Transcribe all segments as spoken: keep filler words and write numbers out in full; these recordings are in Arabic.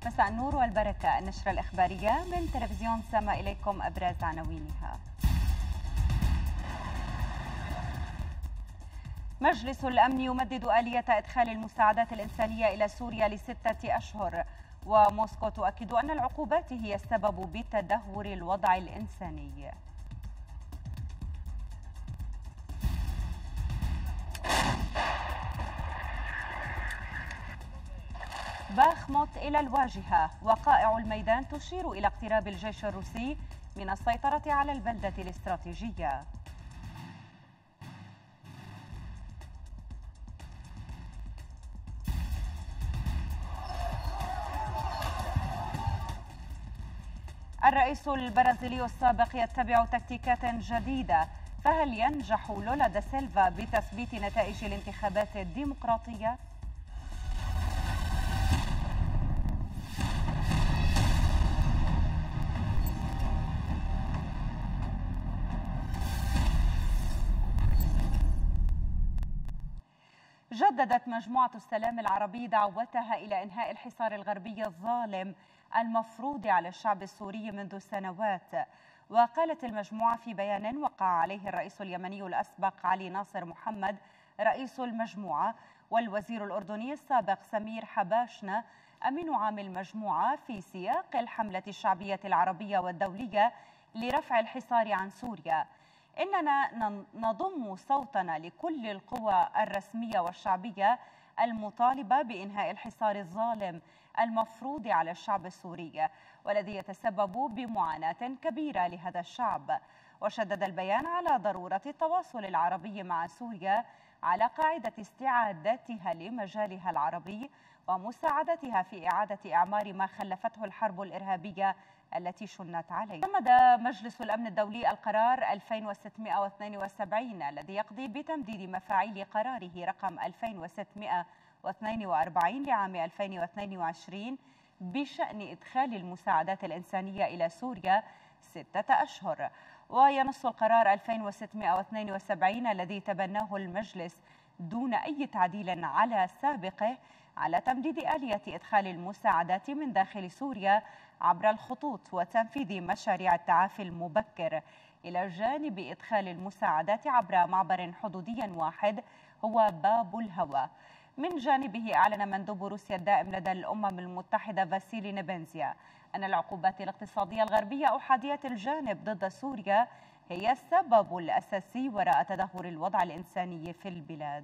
مساء النور والبركة. النشرة الإخبارية من تلفزيون سما، إليكم أبرز عناوينها. مجلس الأمن يمدد آلية إدخال المساعدات الإنسانية إلى سوريا لستة أشهر، وموسكو تؤكد أن العقوبات هي السبب بتدهور الوضع الإنساني. باخموت إلى الواجهة، وقائع الميدان تشير إلى اقتراب الجيش الروسي من السيطرة على البلدة الاستراتيجية. الرئيس البرازيلي السابق يتبع تكتيكات جديدة، فهل ينجح لولا دا سيلفا بتثبيت نتائج الانتخابات الديمقراطية؟ جددت مجموعة السلام العربي دعوتها إلى إنهاء الحصار الغربي الظالم المفروض على الشعب السوري منذ سنوات. وقالت المجموعة في بيان وقع عليه الرئيس اليمني الأسبق علي ناصر محمد رئيس المجموعة والوزير الأردني السابق سمير حباشنة أمين عام المجموعة في سياق الحملة الشعبية العربية والدولية لرفع الحصار عن سوريا: إننا نضم صوتنا لكل القوى الرسمية والشعبية المطالبة بإنهاء الحصار الظالم المفروض على الشعب السوري، والذي يتسبب بمعاناة كبيرة لهذا الشعب. وشدد البيان على ضرورة التواصل العربي مع سوريا على قاعدة استعادتها لمجالها العربي ومساعدتها في إعادة إعمار ما خلفته الحرب الإرهابية التي شنت عليه. اعتمد مجلس الأمن الدولي القرار ألفين وستمائة واثنين وسبعين الذي يقضي بتمديد مفاعيل قراره رقم ألفين وستمائة واثنين وأربعين لعام ألفين واثنين وعشرين بشأن إدخال المساعدات الإنسانية إلى سوريا ستة أشهر. وينص القرار ألفين وستمائة واثنين وسبعين الذي تبناه المجلس دون أي تعديل على سابقه على تمديد آلية إدخال المساعدات من داخل سوريا عبر الخطوط وتنفيذ مشاريع التعافي المبكر، إلى جانب إدخال المساعدات عبر معبر حدودي واحد هو باب الهوى. من جانبه أعلن مندوب روسيا الدائم لدى الأمم المتحدة فاسيلي نيبنزيا أن العقوبات الاقتصادية الغربية أحادية الجانب ضد سوريا هي السبب الأساسي وراء تدهور الوضع الإنساني في البلاد.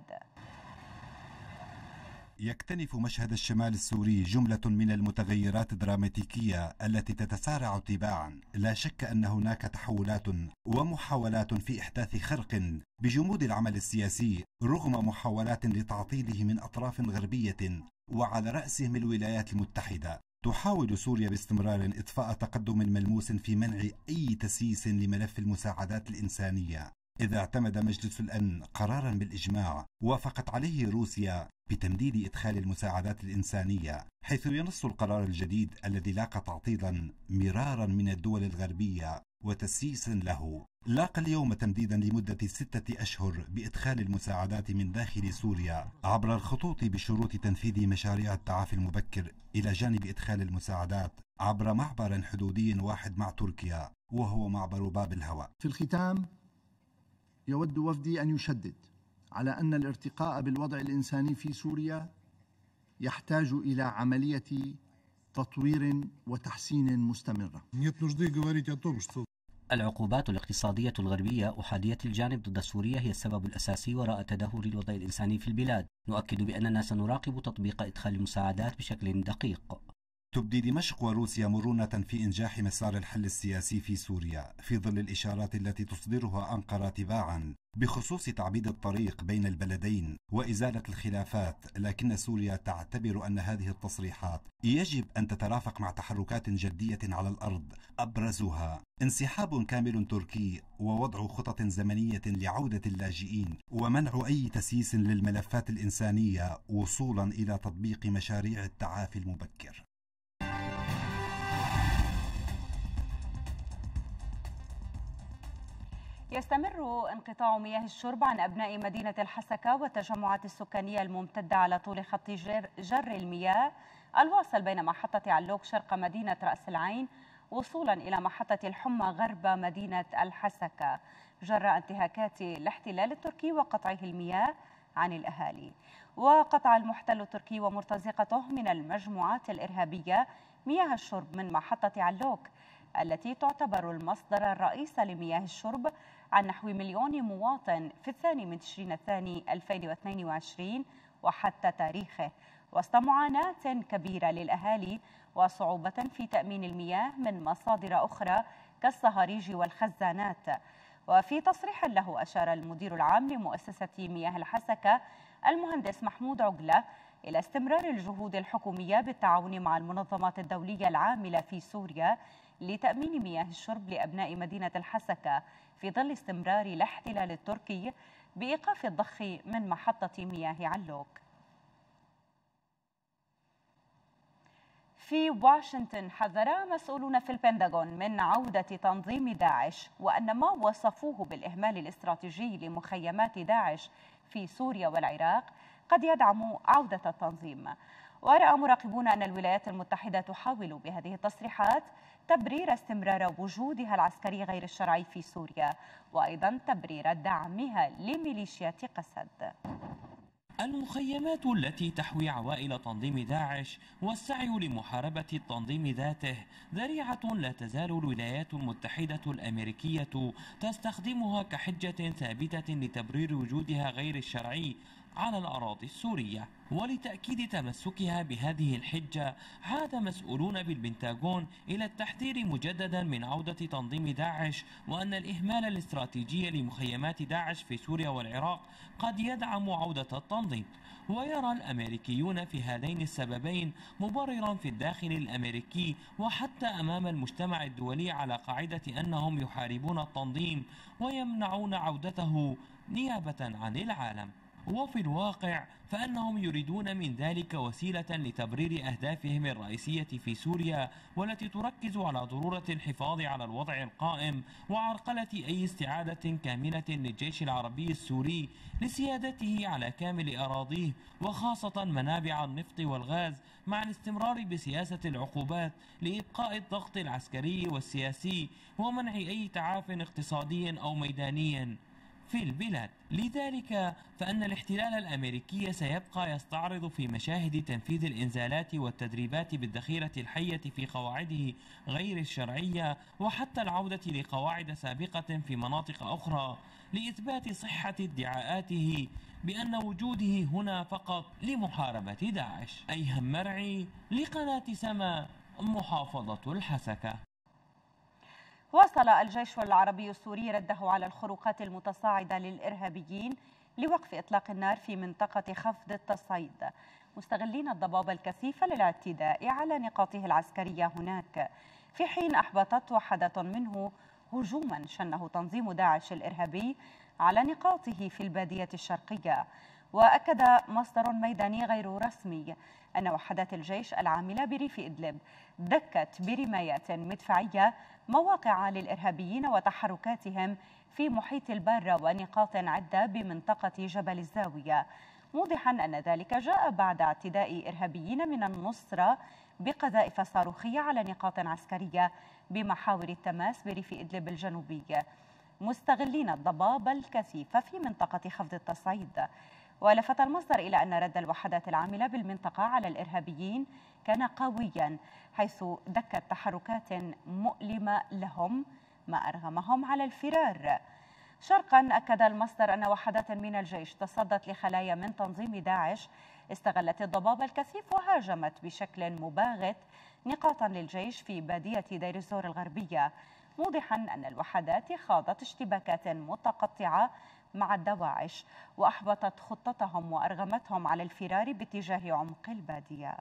يكتنف مشهد الشمال السوري جملة من المتغيرات الدراماتيكية التي تتسارع تباعا. لا شك أن هناك تحولات ومحاولات في إحداث خرق بجمود العمل السياسي رغم محاولات لتعطيله من أطراف غربية وعلى رأسهم الولايات المتحدة. تحاول سوريا باستمرار إطفاء تقدم ملموس في منع أي تسييس لملف المساعدات الإنسانية. إذا اعتمد مجلس الأمن قرارا بالإجماع وافقت عليه روسيا بتمديد إدخال المساعدات الإنسانية، حيث ينص القرار الجديد الذي لاقى تعطيلا مرارا من الدول الغربية وتسييسا له، لاقى اليوم تمديدا لمدة ستة أشهر بإدخال المساعدات من داخل سوريا عبر الخطوط بشروط تنفيذ مشاريع التعافي المبكر، إلى جانب إدخال المساعدات عبر معبر حدودي واحد مع تركيا وهو معبر باب الهوى. في الختام، يود وفدي أن يشدد على أن الارتقاء بالوضع الإنساني في سوريا يحتاج إلى عملية تطوير وتحسين مستمرة. العقوبات الاقتصادية الغربية أحادية الجانب ضد سوريا هي السبب الأساسي وراء تدهور الوضع الإنساني في البلاد. نؤكد بأننا سنراقب تطبيق إدخال المساعدات بشكل دقيق. تبدي دمشق وروسيا مرونة في إنجاح مسار الحل السياسي في سوريا في ظل الإشارات التي تصدرها أنقرة تباعا بخصوص تعبيد الطريق بين البلدين وإزالة الخلافات، لكن سوريا تعتبر أن هذه التصريحات يجب أن تترافق مع تحركات جدية على الأرض، أبرزها انسحاب كامل تركي ووضع خطط زمنية لعودة اللاجئين ومنع أي تسييس للملفات الإنسانية وصولا إلى تطبيق مشاريع التعافي المبكر. يستمر انقطاع مياه الشرب عن أبناء مدينة الحسكة والتجمعات السكانية الممتدة على طول خط جر, جر المياه الواصل بين محطة علوك شرق مدينة رأس العين وصولا إلى محطة الحمى غرب مدينة الحسكة جراء انتهاكات الاحتلال التركي وقطعه المياه عن الأهالي. وقطع المحتل التركي ومرتزقته من المجموعات الإرهابية مياه الشرب من محطة علوك التي تعتبر المصدر الرئيسي لمياه الشرب عن نحو مليون مواطن في الثاني من تشرين الثاني ألفين واثنين وعشرين وحتى تاريخه، وسط معاناة كبيرة للأهالي وصعوبة في تأمين المياه من مصادر أخرى كالصهاريج والخزانات. وفي تصريح له أشار المدير العام لمؤسسة مياه الحسكة المهندس محمود عقلة إلى استمرار الجهود الحكومية بالتعاون مع المنظمات الدولية العاملة في سوريا لتأمين مياه الشرب لأبناء مدينة الحسكة في ظل استمرار الاحتلال التركي بإيقاف الضخ من محطة مياه علوك. في واشنطن حذر مسؤولون في البنتاغون من عودة تنظيم داعش، وأن ما وصفوه بالإهمال الاستراتيجي لمخيمات داعش في سوريا والعراق قد يدعم عودة التنظيم. ورأى مراقبون أن الولايات المتحدة تحاول بهذه التصريحات تبرير استمرار وجودها العسكري غير الشرعي في سوريا، وأيضا تبرير دعمها لميليشيات قسد. المخيمات التي تحوي عوائل تنظيم داعش والسعي لمحاربة التنظيم ذاته ذريعة لا تزال الولايات المتحدة الأمريكية تستخدمها كحجة ثابتة لتبرير وجودها غير الشرعي على الأراضي السورية. ولتأكيد تمسكها بهذه الحجة عاد مسؤولون بالبنتاغون إلى التحذير مجددا من عودة تنظيم داعش، وأن الإهمال الاستراتيجي لمخيمات داعش في سوريا والعراق قد يدعم عودة التنظيم. ويرى الأمريكيون في هذين السببين مبررا في الداخل الأمريكي وحتى أمام المجتمع الدولي على قاعدة أنهم يحاربون التنظيم ويمنعون عودته نيابة عن العالم. وفي الواقع فإنهم يريدون من ذلك وسيلة لتبرير أهدافهم الرئيسية في سوريا، والتي تركز على ضرورة الحفاظ على الوضع القائم وعرقلة أي استعادة كاملة للجيش العربي السوري لسيادته على كامل أراضيه وخاصة منابع النفط والغاز، مع الاستمرار بسياسة العقوبات لإبقاء الضغط العسكري والسياسي ومنع أي تعاف اقتصادي أو ميداني في البلاد. لذلك فإن الاحتلال الأمريكي سيبقى يستعرض في مشاهد تنفيذ الإنزالات والتدريبات بالذخيرة الحية في قواعده غير الشرعية، وحتى العودة لقواعد سابقة في مناطق أخرى لإثبات صحة ادعاءاته بأن وجوده هنا فقط لمحاربة داعش. أيهم مرعي لقناة سما، محافظة الحسكة. واصل الجيش العربي السوري رده على الخروقات المتصاعدة للإرهابيين لوقف إطلاق النار في منطقة خفض التصعيد، مستغلين الضباب الكثيف للاعتداء على نقاطه العسكرية هناك، في حين أحبطت وحدة منه هجوما شنه تنظيم داعش الإرهابي على نقاطه في البادية الشرقية. وأكد مصدر ميداني غير رسمي أن وحدات الجيش العاملة بريف إدلب دكت برمايات مدفعية مواقع للإرهابيين وتحركاتهم في محيط البارة ونقاط عدة بمنطقة جبل الزاوية، موضحا أن ذلك جاء بعد اعتداء إرهابيين من النصرة بقذائف صاروخية على نقاط عسكرية بمحاور التماس بريف إدلب الجنوبي، مستغلين الضباب الكثيف في منطقة خفض التصعيد. ولفت المصدر إلى أن رد الوحدات العاملة بالمنطقة على الإرهابيين كان قويا، حيث دكت تحركات مؤلمة لهم ما أرغمهم على الفرار. شرقا أكد المصدر أن وحدات من الجيش تصدت لخلايا من تنظيم داعش استغلت الضباب الكثيف وهاجمت بشكل مباغت نقاطا للجيش في بادية دير الزور الغربية، موضحا أن الوحدات خاضت اشتباكات متقطعة مع الدواعش وأحبطت خطتهم وأرغمتهم على الفرار باتجاه عمق البادية.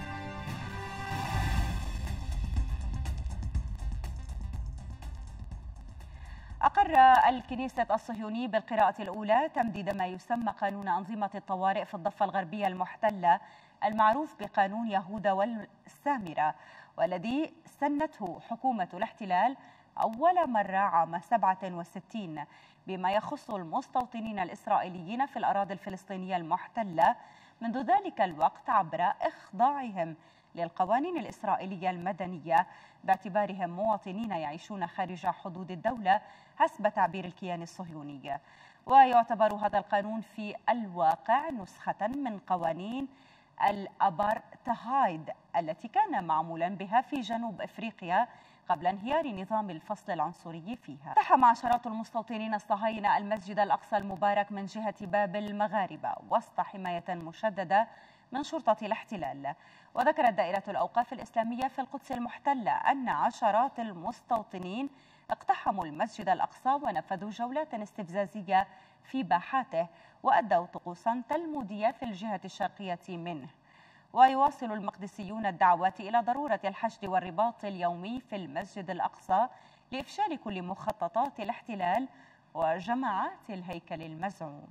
أقر الكنيسة الصهيوني بالقراءة الأولى تمديد ما يسمى قانون أنظمة الطوارئ في الضفة الغربية المحتلة المعروف بقانون يهوذا والسامرة، والذي سنته حكومة الاحتلال أول مرة عام سبعة وستين بما يخص المستوطنين الإسرائيليين في الأراضي الفلسطينية المحتلة منذ ذلك الوقت عبر إخضاعهم للقوانين الإسرائيلية المدنية باعتبارهم مواطنين يعيشون خارج حدود الدولة حسب تعبير الكيان الصهيوني. ويعتبر هذا القانون في الواقع نسخة من قوانين الأبارتهايد التي كان معمولا بها في جنوب أفريقيا قبل انهيار نظام الفصل العنصري فيها. اقتحم عشرات المستوطنين الصهاينة المسجد الأقصى المبارك من جهة باب المغاربة وسط حماية مشددة من شرطة الاحتلال. وذكرت دائرة الأوقاف الإسلامية في القدس المحتلة أن عشرات المستوطنين اقتحموا المسجد الأقصى ونفذوا جولات استفزازية في باحاته وأدوا طقوسا تلمودية في الجهة الشرقية منه. ويواصل المقدسيون الدعوات إلى ضرورة الحشد والرباط اليومي في المسجد الأقصى لإفشال كل مخططات الاحتلال وجماعات الهيكل المزعوم.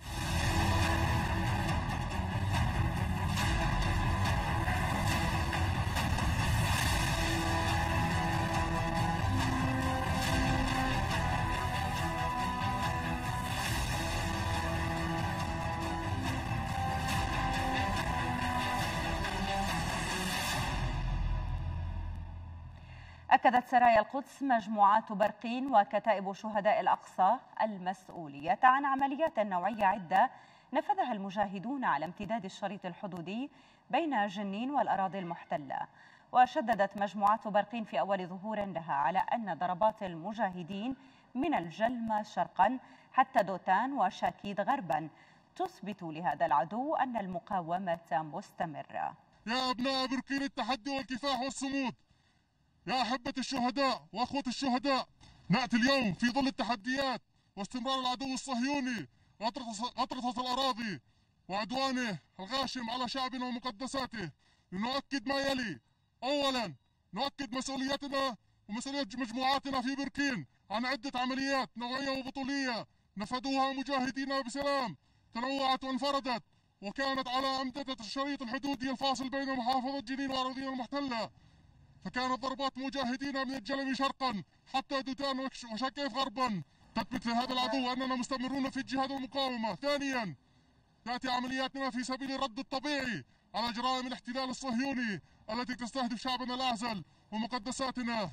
أكدت سرايا القدس مجموعات برقين وكتائب شهداء الأقصى المسؤولية عن عمليات نوعية عدة نفذها المجاهدون على امتداد الشريط الحدودي بين جنين والأراضي المحتلة. وشددت مجموعات برقين في أول ظهور لها على أن ضربات المجاهدين من الجلمة شرقا حتى دوتان وشاكيد غربا تثبت لهذا العدو أن المقاومة مستمرة. يا أبناء برقين التحدي والكفاح والصمود، يا أحبة الشهداء وأخوة الشهداء، نأتي اليوم في ظل التحديات واستمرار العدو الصهيوني غطرسة الأراضي وعدوانه الغاشم على شعبنا ومقدساته لنؤكد ما يلي. أولا، نؤكد مسؤوليتنا ومسؤولية مجموعاتنا في بركين عن عدة عمليات نوعية وبطولية نفذوها مجاهدينا بسلام، تنوعت وانفردت وكانت على أمتدة الشريط الحدودي الفاصل بين محافظة جنين وأراضينا المحتلة. فكانت ضربات مجاهدينا من الجلمي شرقا حتى دوتان وشكيف غربا تثبت لهذا العدو أننا مستمرون في الجهاد والمقاومة. ثانيا، تأتي عملياتنا في سبيل الرد الطبيعي على جرائم الاحتلال الصهيوني التي تستهدف شعبنا الأعزل ومقدساتنا.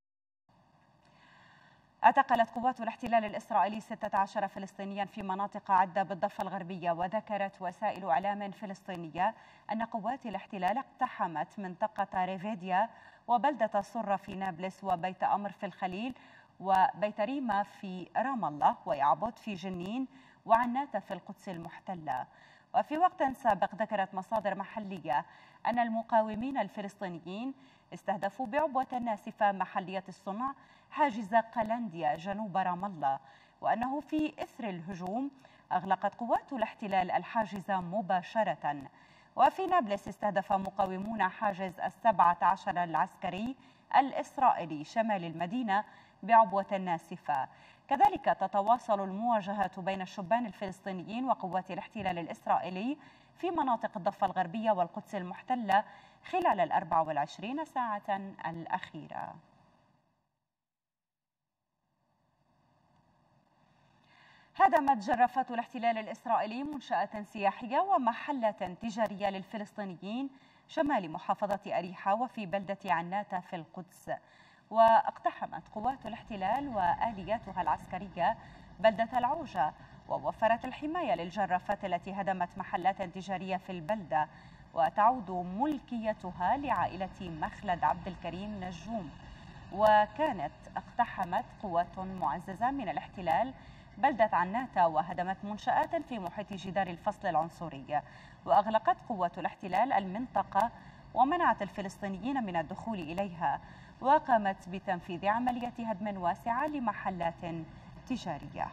اعتقلت قوات الاحتلال الإسرائيلي ستة عشر فلسطينيا في مناطق عدة بالضفة الغربية. وذكرت وسائل إعلام فلسطينية أن قوات الاحتلال اقتحمت منطقة ريفيديا وبلدة صرة في نابلس وبيت أمر في الخليل وبيت ريما في رام الله ويعبد في جنين وعناتة في القدس المحتلة. وفي وقت سابق ذكرت مصادر محلية أن المقاومين الفلسطينيين استهدفوا بعبوة ناسفة محلية الصنع حاجز قلنديا جنوب رام الله، وأنه في إثر الهجوم أغلقت قوات الاحتلال الحاجز مباشرة. وفي نابلس استهدف مقاومون حاجز السبعة عشر العسكري الإسرائيلي شمال المدينة بعبوة ناسفة. كذلك تتواصل المواجهات بين الشبان الفلسطينيين وقوات الاحتلال الإسرائيلي في مناطق الضفة الغربية والقدس المحتلة خلال الأربع والعشرين ساعة الأخيرة. هدمت جرافات الاحتلال الإسرائيلي منشآت سياحية ومحلات تجارية للفلسطينيين شمال محافظة أريحة وفي بلدة عناتة في القدس. واقتحمت قوات الاحتلال وآلياتها العسكرية بلدة العوجة ووفرت الحماية للجرافات التي هدمت محلات تجارية في البلدة، وتعود ملكيتها لعائلة مخلد عبد الكريم نجوم. وكانت اقتحمت قوات معززة من الاحتلال بلدة عناتة وهدمت منشآت في محيط جدار الفصل العنصري، وأغلقت قوات الاحتلال المنطقة ومنعت الفلسطينيين من الدخول إليها، وقامت بتنفيذ عملية هدم واسعة لمحلات تجارية.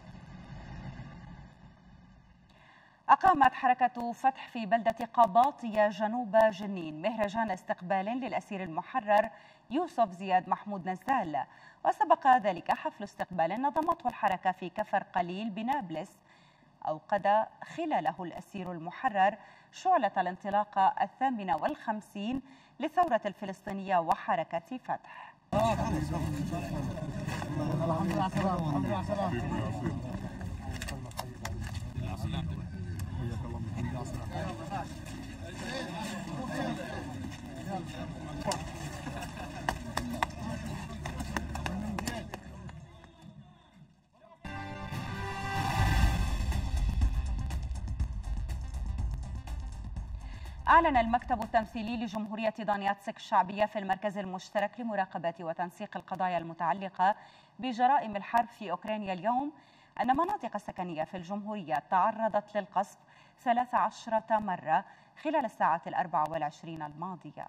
أقامت حركة فتح في بلدة قباطية جنوب جنين مهرجان استقبال للأسير المحرر يوسف زياد محمود نزال، وسبق ذلك حفل استقبال نظمته الحركة في كفر قليل بنابلس أوقد خلاله الأسير المحرر شعلة الانطلاقة الثامنة والخمسين للثورة الفلسطينية وحركة فتح. أعلن المكتب التمثيلي لجمهورية دونياتسك الشعبية في المركز المشترك لمراقبة وتنسيق القضايا المتعلقة بجرائم الحرب في أوكرانيا اليوم أن مناطق سكنية في الجمهورية تعرضت للقصف ثلاث عشرة مرة خلال الساعات الأربع والعشرين الماضية.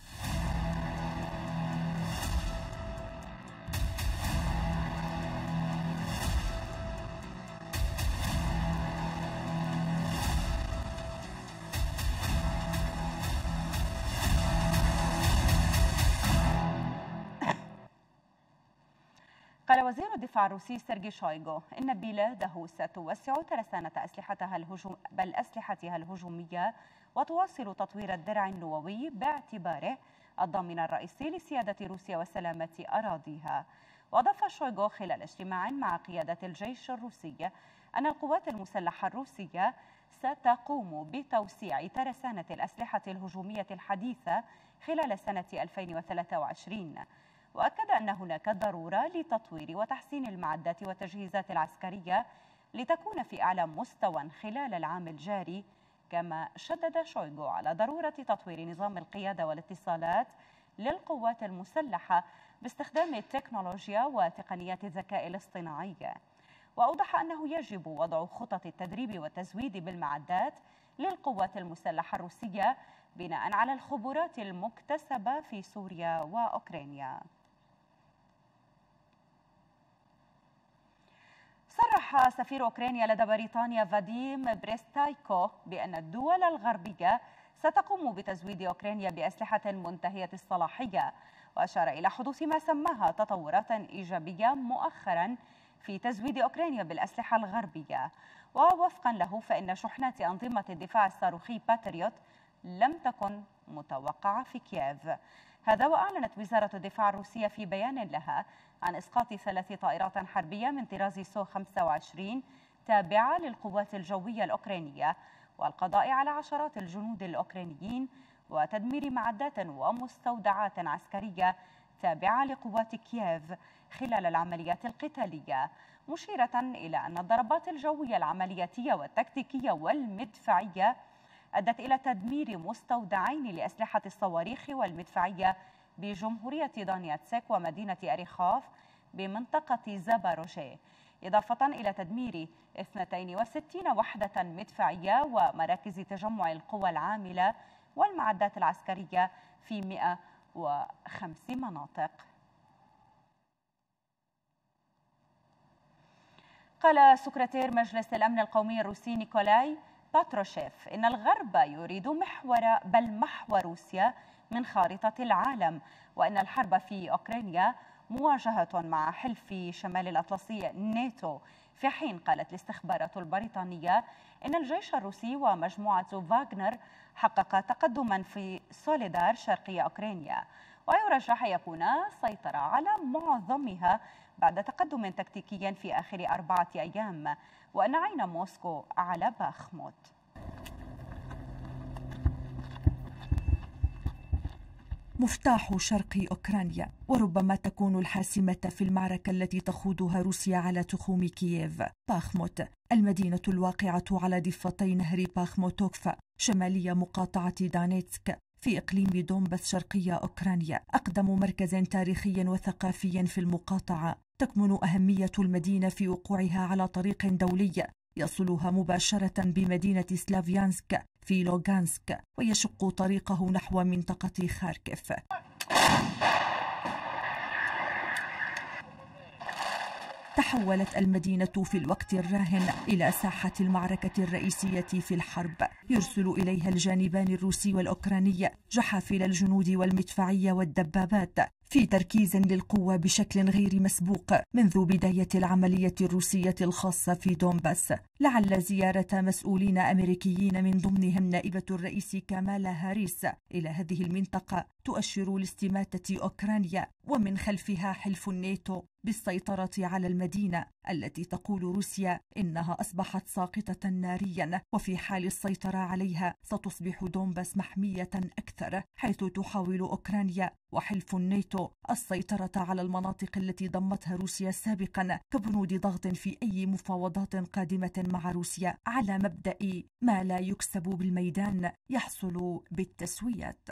قال وزير الدفاع الروسي سيرجي شويغو إن بلاده ستوسع ترسانة أسلحتها الهجوم بل أسلحتها الهجومية وتواصل تطوير الدرع النووي باعتباره الضامن الرئيسي لسيادة روسيا وسلامة أراضيها. وأضاف شويغو خلال اجتماع مع قيادة الجيش الروسي أن القوات المسلحة الروسية ستقوم بتوسيع ترسانة الأسلحة الهجومية الحديثة خلال سنة ألفين وثلاثة وعشرين. وأكد أن هناك ضرورة لتطوير وتحسين المعدات والتجهيزات العسكرية لتكون في أعلى مستوى خلال العام الجاري. كما شدد شويغو على ضرورة تطوير نظام القيادة والاتصالات للقوات المسلحة باستخدام التكنولوجيا وتقنيات الذكاء الاصطناعي. وأوضح أنه يجب وضع خطط التدريب والتزويد بالمعدات للقوات المسلحة الروسية بناء على الخبرات المكتسبة في سوريا وأوكرانيا. صرح سفير أوكرانيا لدى بريطانيا فاديم بريستايكو بأن الدول الغربية ستقوم بتزويد أوكرانيا بأسلحة منتهية الصلاحية، وأشار إلى حدوث ما سماها تطورات إيجابية مؤخرا في تزويد أوكرانيا بالأسلحة الغربية. ووفقا له فإن شحنات أنظمة الدفاع الصاروخي باتريوت لم تكن متوقعة في كييف. هذا وأعلنت وزارة الدفاع الروسية في بيان لها عن إسقاط ثلاث طائرات حربية من طراز سو خمسة وعشرين تابعة للقوات الجوية الأوكرانية، والقضاء على عشرات الجنود الأوكرانيين وتدمير معدات ومستودعات عسكرية تابعة لقوات كييف خلال العمليات القتالية، مشيرة إلى أن الضربات الجوية العملياتية والتكتيكية والمدفعية أدت إلى تدمير مستودعين لأسلحة الصواريخ والمدفعية بجمهورية دونياتسك ومدينة أريخوف بمنطقة زاباروجيه، إضافة إلى تدمير اثنتين وستين وحدة مدفعية ومراكز تجمع القوى العاملة والمعدات العسكرية في مئة وخمس مناطق. قال سكرتير مجلس الأمن القومي الروسي نيكولاي باتروشيف إن الغرب يريد محور بل محو روسيا من خارطة العالم، وأن الحرب في أوكرانيا مواجهة مع حلف شمال الأطلسي ناتو، في حين قالت الاستخبارات البريطانية إن الجيش الروسي ومجموعة فاغنر حقق تقدما في سوليدار شرقي أوكرانيا، ويرجح يكون سيطر على معظمها بعد تقدم تكتيكي في آخر أربعة أيام، وأن عين موسكو على باخموت. مفتاح شرق أوكرانيا وربما تكون الحاسمة في المعركة التي تخوضها روسيا على تخوم كييف. باخموت المدينة الواقعة على ضفتي نهر باخموتوكفا شمالية مقاطعة دانيتسك في إقليم دونباس شرقية أوكرانيا، أقدم مركز تاريخي وثقافي في المقاطعة. تكمن أهمية المدينة في وقوعها على طريق دولي يصلها مباشرة بمدينة سلافيانسك في لوغانسك ويشق طريقه نحو منطقة خاركيف. تحولت المدينة في الوقت الراهن إلى ساحة المعركة الرئيسية في الحرب، يرسل إليها الجانبان الروسي والأوكراني جحافل الجنود والمدفعية والدبابات في تركيز للقوة بشكل غير مسبوق منذ بداية العملية الروسية الخاصة في دونباس، لعل زيارة مسؤولين أمريكيين من ضمنهم نائبة الرئيس كامالا هاريس إلى هذه المنطقة تؤشر لاستماتة أوكرانيا ومن خلفها حلف الناتو بالسيطرة على المدينة التي تقول روسيا إنها أصبحت ساقطة ناريا، وفي حال السيطرة عليها ستصبح دونباس محمية أكثر، حيث تحاول أوكرانيا وحلف الناتو السيطرة على المناطق التي ضمتها روسيا سابقا كبنود ضغط في أي مفاوضات قادمة مع روسيا على مبدأ ما لا يكسب بالميدان يحصل بالتسويات.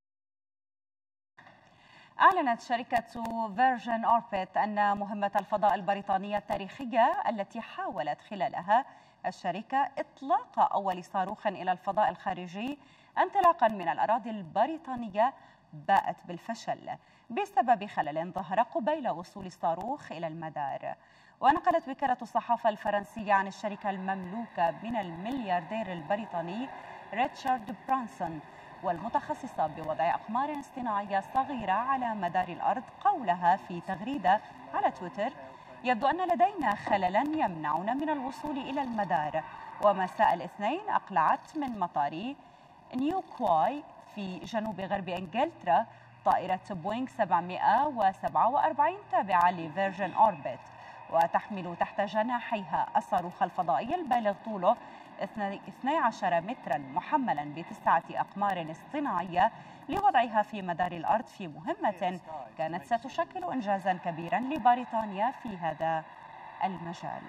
أعلنت شركة فيرجن أوربيت أن مهمة الفضاء البريطانية التاريخية التي حاولت خلالها الشركة إطلاق أول صاروخ إلى الفضاء الخارجي انطلاقا من الأراضي البريطانية باءت بالفشل بسبب خلل ظهر قبيل وصول الصاروخ إلى المدار. ونقلت وكالة الصحافة الفرنسية عن الشركة المملوكة من الملياردير البريطاني ريتشارد برانسون والمتخصصة بوضع أقمار اصطناعية صغيرة على مدار الأرض قولها في تغريدة على تويتر: يبدو أن لدينا خللا يمنعنا من الوصول إلى المدار. ومساء الاثنين أقلعت من مطار نيو كواي في جنوب غرب إنجلترا طائرة بوينغ سبعمائة وسبعة وأربعين تابعة لفيرجن أوربيت، وتحمل تحت جناحيها الصاروخ الفضائي البالغ طوله اثني عشر مترا محملا بتسعة أقمار اصطناعية لوضعها في مدار الأرض في مهمة كانت ستشكل إنجازا كبيرا لبريطانيا في هذا المجال.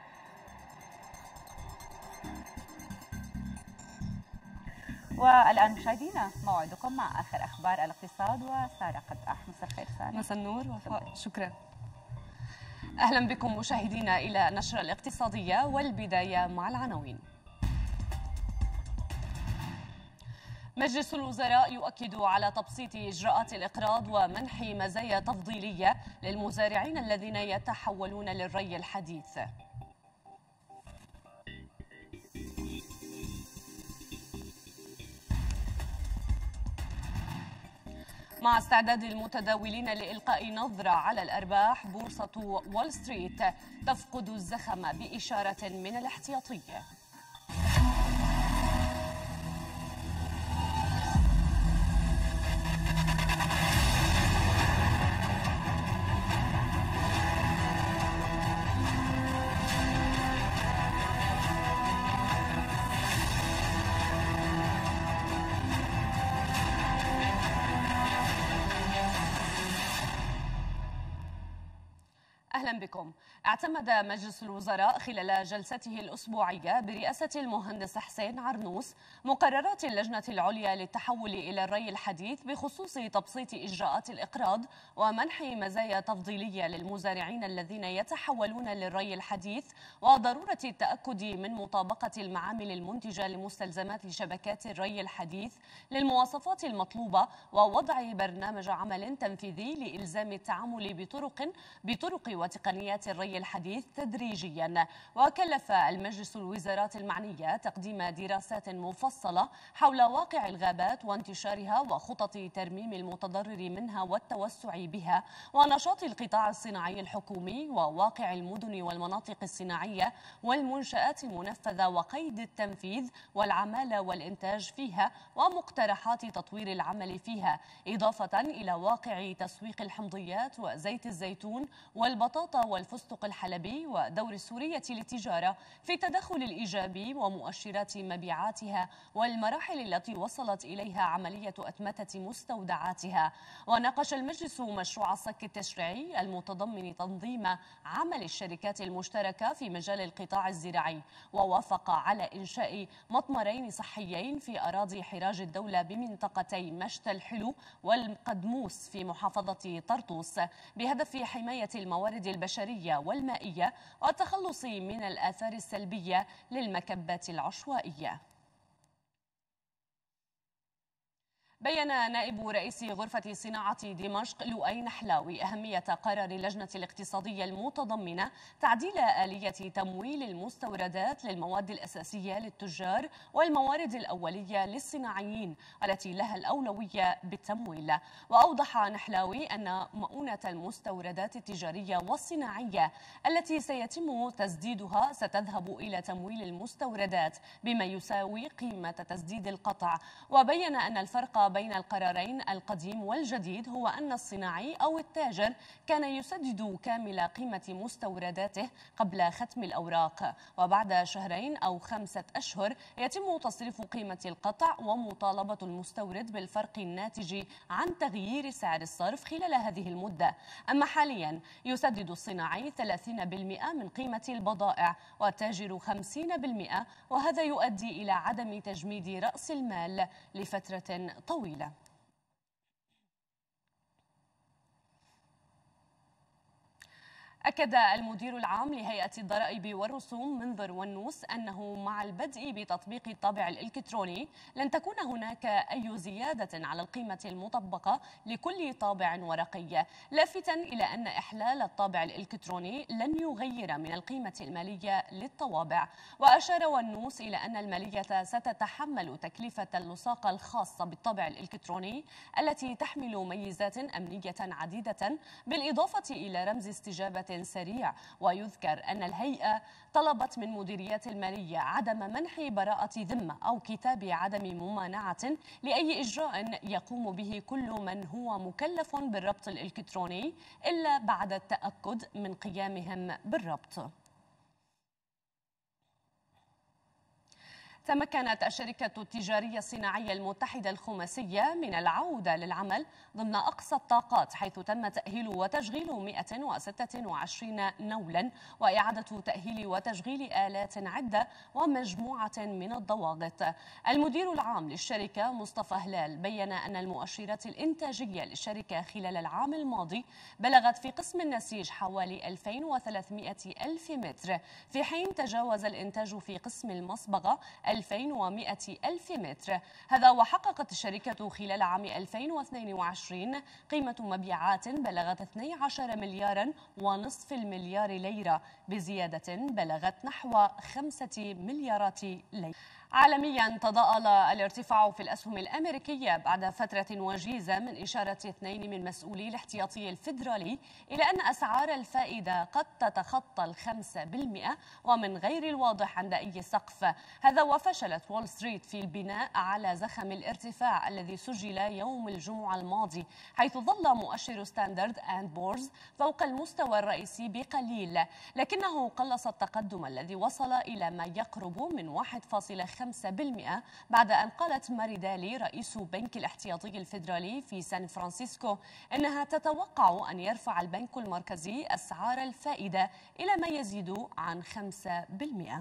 والآن مشاهدينا موعدكم مع آخر أخبار الاقتصاد وسارة قداح. مساء الخير سارة. مساء النور وفاء، شكرا. أهلا بكم مشاهدينا إلى نشرة الاقتصادية، والبداية مع العناوين. مجلس الوزراء يؤكد على تبسيط إجراءات الإقراض ومنح مزايا تفضيلية للمزارعين الذين يتحولون للري الحديث. مع استعداد المتداولين لإلقاء نظرة على الأرباح، بورصة وول ستريت تفقد الزخم بإشارة من الاحتياطية. أهلا بكم. اعتمد مجلس الوزراء خلال جلسته الأسبوعية برئاسة المهندس حسين عرنوس مقررات اللجنة العليا للتحول إلى الري الحديث بخصوص تبسيط إجراءات الإقراض ومنح مزايا تفضيلية للمزارعين الذين يتحولون للري الحديث، وضرورة التأكد من مطابقة المعامل المنتجة لمستلزمات شبكات الري الحديث للمواصفات المطلوبة، ووضع برنامج عمل تنفيذي لإلزام التعامل بطرق بطرق وتقنيات الري الحديث تدريجيا. وكلف المجلس الوزارات المعنية تقديم دراسات مفصلة حول واقع الغابات وانتشارها وخطط ترميم المتضرر منها والتوسع بها، ونشاط القطاع الصناعي الحكومي، وواقع المدن والمناطق الصناعية والمنشآت المنفذة وقيد التنفيذ والعمالة والإنتاج فيها، ومقترحات تطوير العمل فيها، إضافة إلى واقع تسويق الحمضيات وزيت الزيتون والبطاطا والفستق الحلبي، ودور سورية للتجارة في التدخل الإيجابي ومؤشرات مبيعاتها والمراحل التي وصلت إليها عملية أتمتة مستودعاتها. وناقش المجلس مشروع الصك التشريعي المتضمن تنظيم عمل الشركات المشتركة في مجال القطاع الزراعي، ووافق على إنشاء مطمرين صحيين في أراضي حراج الدولة بمنطقتي مشت الحلو والقدموس في محافظة طرطوس، بهدف حماية الموارد البشرية والمائية والتخلص من الآثار السلبية للمكبات العشوائية. بيّن نائب رئيس غرفة صناعة دمشق لؤي نحلاوي أهمية قرار اللجنة الاقتصادية المتضمنة تعديل آلية تمويل المستوردات للمواد الأساسية للتجار والموارد الأولية للصناعيين التي لها الأولوية بالتمويل. وأوضح نحلاوي أن مؤونة المستوردات التجارية والصناعية التي سيتم تسديدها ستذهب إلى تمويل المستوردات بما يساوي قيمة تسديد القطع. وبيّن أن الفرق بين القرارين القديم والجديد هو أن الصناعي أو التاجر كان يسدد كامل قيمة مستورداته قبل ختم الأوراق، وبعد شهرين أو خمسة أشهر يتم تصريف قيمة القطع ومطالبة المستورد بالفرق الناتج عن تغيير سعر الصرف خلال هذه المدة. أما حاليا يسدد الصناعي ثلاثين بالمئة من قيمة البضائع والتاجر خمسين بالمئة، وهذا يؤدي إلى عدم تجميد رأس المال لفترة طويلة. أكد المدير العام لهيئة الضرائب والرسوم منذر ونوس أنه مع البدء بتطبيق الطابع الإلكتروني لن تكون هناك أي زيادة على القيمة المطبقة لكل طابع ورقي، لافتا إلى أن إحلال الطابع الإلكتروني لن يغير من القيمة المالية للطوابع. وأشار ونوس إلى أن المالية ستتحمل تكلفة اللصاق الخاصة بالطابع الإلكتروني التي تحمل ميزات أمنية عديدة بالإضافة إلى رمز استجابة سريع. ويذكر أن الهيئة طلبت من مديريات المالية عدم منح براءة ذمة أو كتاب عدم ممانعة لأي إجراء يقوم به كل من هو مكلف بالربط الإلكتروني إلا بعد التأكد من قيامهم بالربط. تمكنت الشركة التجارية الصناعية المتحدة الخماسية من العودة للعمل ضمن أقصى الطاقات، حيث تم تأهيل وتشغيل مئة وستة وعشرين نولا وإعادة تأهيل وتشغيل آلات عدة ومجموعة من الضواغط. المدير العام للشركة مصطفى هلال بيّن أن المؤشرات الإنتاجية للشركة خلال العام الماضي بلغت في قسم النسيج حوالي ألفين وثلاثمئة ألف متر، في حين تجاوز الإنتاج في قسم المصبغة ألفين ومئة ألف متر. هذا وحققت الشركة خلال عام ألفين واثنين وعشرين قيمة مبيعات بلغت اثني عشر مليارا ونصف المليار ليرة، بزيادة بلغت نحو خمسة مليارات ليرة. عالميا تضاءل الارتفاع في الأسهم الأمريكية بعد فترة وجيزة من إشارة اثنين من مسؤولي الاحتياطي الفيدرالي إلى أن أسعار الفائدة قد تتخطى الخمسة بالمئة ومن غير الواضح عند أي سقف. هذا وفشلت وول ستريت في البناء على زخم الارتفاع الذي سجل يوم الجمعة الماضي، حيث ظل مؤشر ستاندرد أند بورز فوق المستوى الرئيسي بقليل، لكنه قلص التقدم الذي وصل إلى ما يقرب من واحد فاصلة خمسة بالمئة بعد أن قالت ماري دالي رئيس بنك الاحتياطي الفيدرالي في سان فرانسيسكو إنها تتوقع أن يرفع البنك المركزي أسعار الفائدة إلى ما يزيد عن خمسة بالمئة.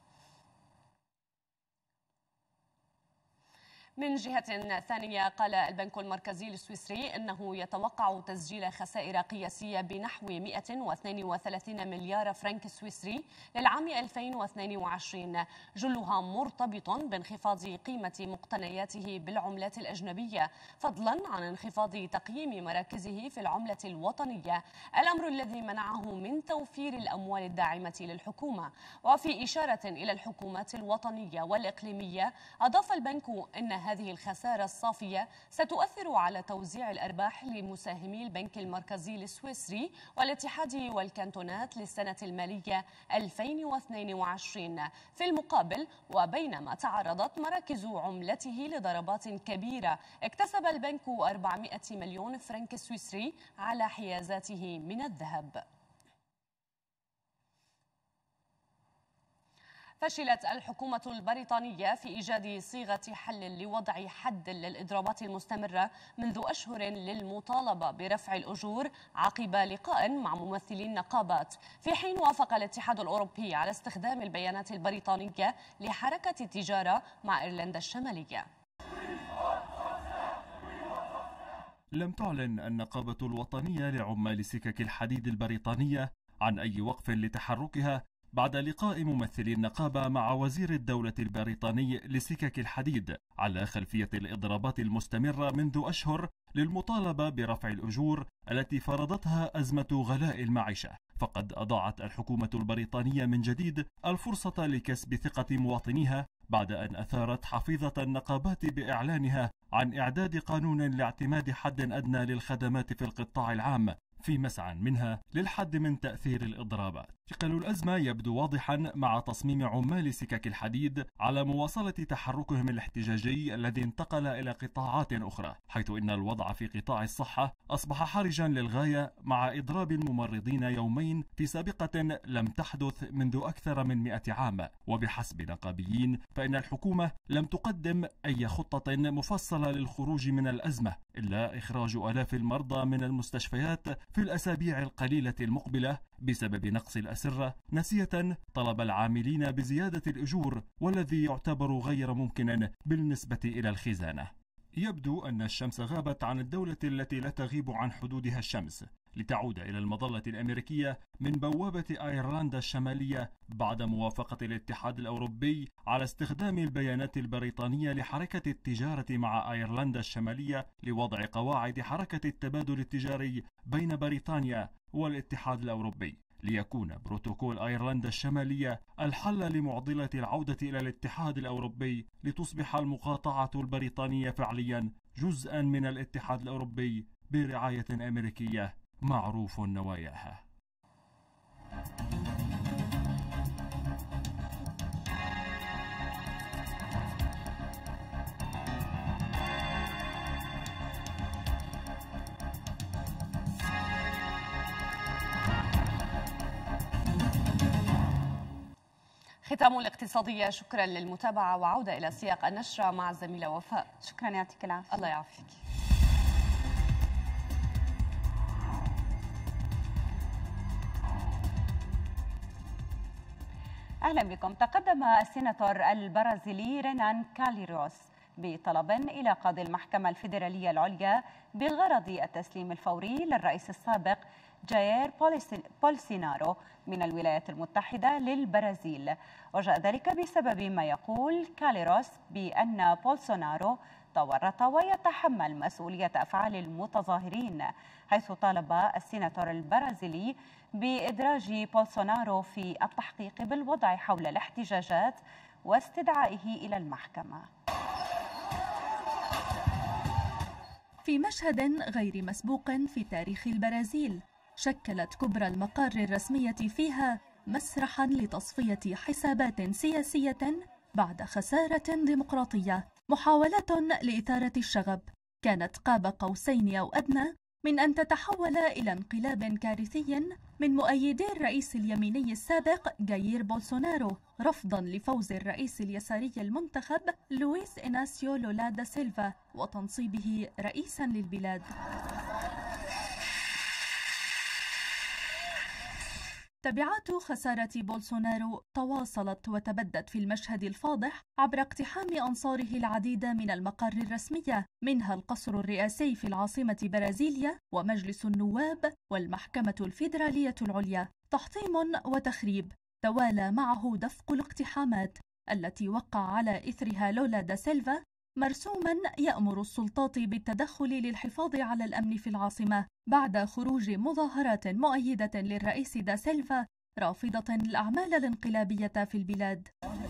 من جهة ثانية قال البنك المركزي السويسري أنه يتوقع تسجيل خسائر قياسية بنحو مئة واثنين وثلاثين مليار فرنك سويسري للعام ألفين واثنين وعشرين، جلها مرتبط بانخفاض قيمة مقتنياته بالعملات الأجنبية فضلا عن انخفاض تقييم مراكزه في العملة الوطنية، الأمر الذي منعه من توفير الأموال الداعمة للحكومة. وفي إشارة إلى الحكومات الوطنية والإقليمية أضاف البنك أن هذه الخسارة الصافية ستؤثر على توزيع الأرباح لمساهمي البنك المركزي السويسري والاتحاد والكانتونات للسنة المالية ألفين واثنين وعشرين. في المقابل وبينما تعرضت مراكز عملته لضربات كبيرة، اكتسب البنك أربعمئة مليون فرنك سويسري على حيازاته من الذهب. فشلت الحكومة البريطانية في إيجاد صيغة حل لوضع حد للإضرابات المستمرة منذ أشهر للمطالبة برفع الأجور عقب لقاء مع ممثلي النقابات، في حين وافق الاتحاد الأوروبي على استخدام البيانات البريطانية لحركة التجارة مع إيرلندا الشمالية. لم تعلن النقابة الوطنية لعمال سكك الحديد البريطانية عن أي وقف لتحركها بعد لقاء ممثلي النقابة مع وزير الدولة البريطاني لسكك الحديد على خلفية الإضرابات المستمرة منذ أشهر للمطالبة برفع الأجور التي فرضتها أزمة غلاء المعيشة. فقد أضاعت الحكومة البريطانية من جديد الفرصة لكسب ثقة مواطنيها بعد أن أثارت حفيظة النقابات بإعلانها عن إعداد قانون لاعتماد حد أدنى للخدمات في القطاع العام في مسعى منها للحد من تأثير الإضرابات. ثقل الأزمة يبدو واضحا مع تصميم عمال سكك الحديد على مواصلة تحركهم الاحتجاجي الذي انتقل إلى قطاعات أخرى، حيث إن الوضع في قطاع الصحة أصبح حرجا للغاية مع إضراب الممرضين يومين في سابقة لم تحدث منذ أكثر من مئة عام. وبحسب نقابيين فإن الحكومة لم تقدم أي خطة مفصلة للخروج من الأزمة إلا إخراج آلاف المرضى من المستشفيات في الأسابيع القليلة المقبلة بسبب نقص الأسرة، نسية طلب العاملين بزيادة الأجور والذي يعتبر غير ممكن بالنسبة إلى الخزانة. يبدو أن الشمس غابت عن الدولة التي لا تغيب عن حدودها الشمس لتعود إلى المظلة الأمريكية من بوابة أيرلندا الشمالية بعد موافقة الاتحاد الأوروبي على استخدام البيانات البريطانية لحركة التجارة مع أيرلندا الشمالية لوضع قواعد حركة التبادل التجاري بين بريطانيا والاتحاد الأوروبي، ليكون بروتوكول أيرلندا الشمالية الحل لمعضلة العودة إلى الاتحاد الأوروبي لتصبح المقاطعة البريطانية فعليا جزءا من الاتحاد الأوروبي برعاية أمريكية معروف نواياها. ختام الاقتصادية، شكرا للمتابعة وعودة إلى سياق النشرة مع الزميلة وفاء. شكرا، يعطيك العافية. الله يعافيك. أهلا بكم. تقدم السيناتور البرازيلي رينان كاليروس بطلب إلى قاضي المحكمة الفيدرالية العليا بغرض التسليم الفوري للرئيس السابق جاير بولسونارو من الولايات المتحدة للبرازيل، وجاء ذلك بسبب ما يقول كاليروس بأن بولسونارو تورط ويتحمل مسؤولية أفعال المتظاهرين، حيث طالب السيناتور البرازيلي بإدراج بولسونارو في التحقيق بالوضع حول الاحتجاجات واستدعائه إلى المحكمة. في مشهد غير مسبوق في تاريخ البرازيل، شكلت كبرى المقار الرسمية فيها مسرحا لتصفية حسابات سياسية بعد خسارة ديمقراطية. محاولات لإثارة الشغب كانت قاب قوسين أو أدنى من أن تتحول إلى انقلاب كارثي من مؤيدي الرئيس اليميني السابق جاير بولسونارو رفضا لفوز الرئيس اليساري المنتخب لويس إناسيو لولا دا سيلفا وتنصيبه رئيسا للبلاد. تبعات خسارة بولسونارو تواصلت وتبدت في المشهد الفاضح عبر اقتحام أنصاره العديد من المقار الرسمية، منها القصر الرئاسي في العاصمة برازيليا ومجلس النواب والمحكمة الفيدرالية العليا. تحطيم وتخريب توالى معه دفق الاقتحامات التي وقع على إثرها لولا دا سيلفا مرسوما يأمر السلطات بالتدخل للحفاظ على الأمن في العاصمة بعد خروج مظاهرات مؤيدة للرئيس دا سيلفا رافضة الأعمال الانقلابية في البلاد.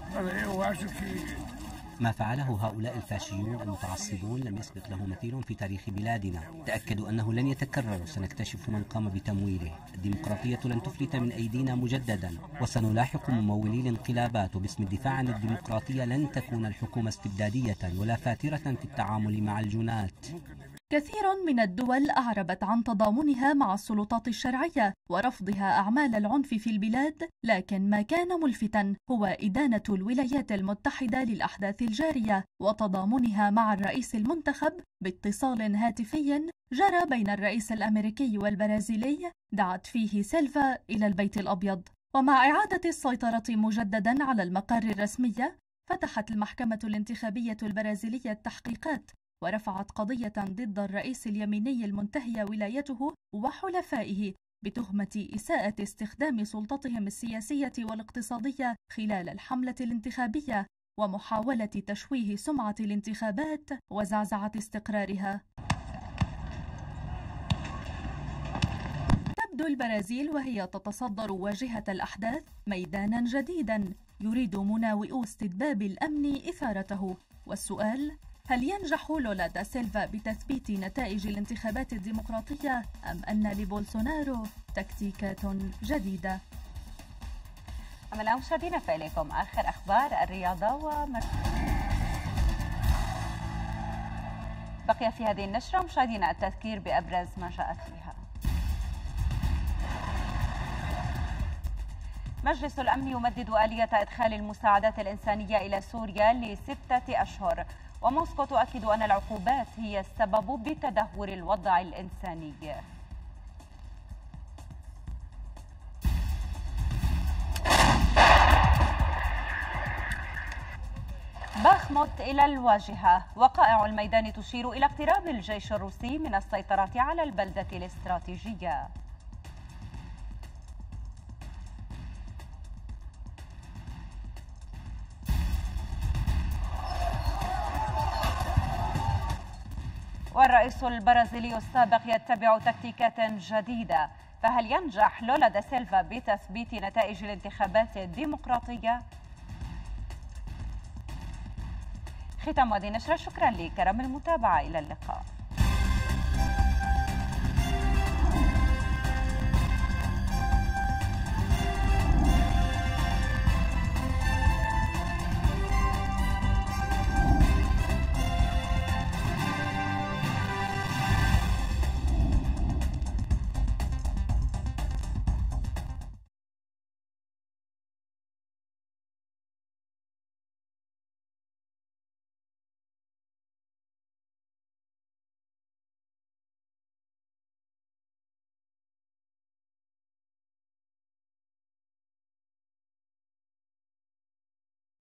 ما فعله هؤلاء الفاشيون المتعصبون لم يسبق له مثيل في تاريخ بلادنا. تأكدوا أنه لن يتكرر، سنكتشف من قام بتمويله. الديمقراطية لن تفلت من أيدينا مجددا، وسنلاحق ممولي الانقلابات. وباسم الدفاع عن الديمقراطية لن تكون الحكومة استبدادية ولا فاترة في التعامل مع الجنات. كثير من الدول أعربت عن تضامنها مع السلطات الشرعية ورفضها أعمال العنف في البلاد، لكن ما كان ملفتا هو إدانة الولايات المتحدة للأحداث الجارية وتضامنها مع الرئيس المنتخب باتصال هاتفي جرى بين الرئيس الأمريكي والبرازيلي دعت فيه سيلفا إلى البيت الأبيض. ومع إعادة السيطرة مجددا على المقر الرسمية، فتحت المحكمة الانتخابية البرازيلية التحقيقات ورفعت قضية ضد الرئيس اليميني المنتهي ولايته وحلفائه بتهمة إساءة استخدام سلطتهم السياسية والاقتصادية خلال الحملة الانتخابية ومحاولة تشويه سمعة الانتخابات وزعزعة استقرارها. تبدو البرازيل وهي تتصدر واجهة الأحداث ميدانا جديدا يريد مناوئو استتباب الأمن إثارته، والسؤال: هل ينجح لولا دا سيلفا بتثبيت نتائج الانتخابات الديمقراطية أم أن لبولسونارو تكتيكات جديدة؟ أما الآن مشاهدينا فإليكم آخر أخبار الرياضة ومر... بقي في هذه النشرة مشاهدينا التذكير بأبرز ما جاء فيها. مجلس الأمن يمدد آلية إدخال المساعدات الإنسانية إلى سوريا لستة أشهر، وموسكو تؤكد أن العقوبات هي السبب بتدهور الوضع الإنساني. باخموت إلى الواجهة، وقائع الميدان تشير إلى اقتراب الجيش الروسي من السيطرة على البلدة الاستراتيجية. والرئيس البرازيلي السابق يتبع تكتيكات جديدة، فهل ينجح لولا دا سيلفا بتثبيت نتائج الانتخابات الديمقراطية؟ ختام هذه النشرة، شكرا لكرم المتابعة، إلى اللقاء.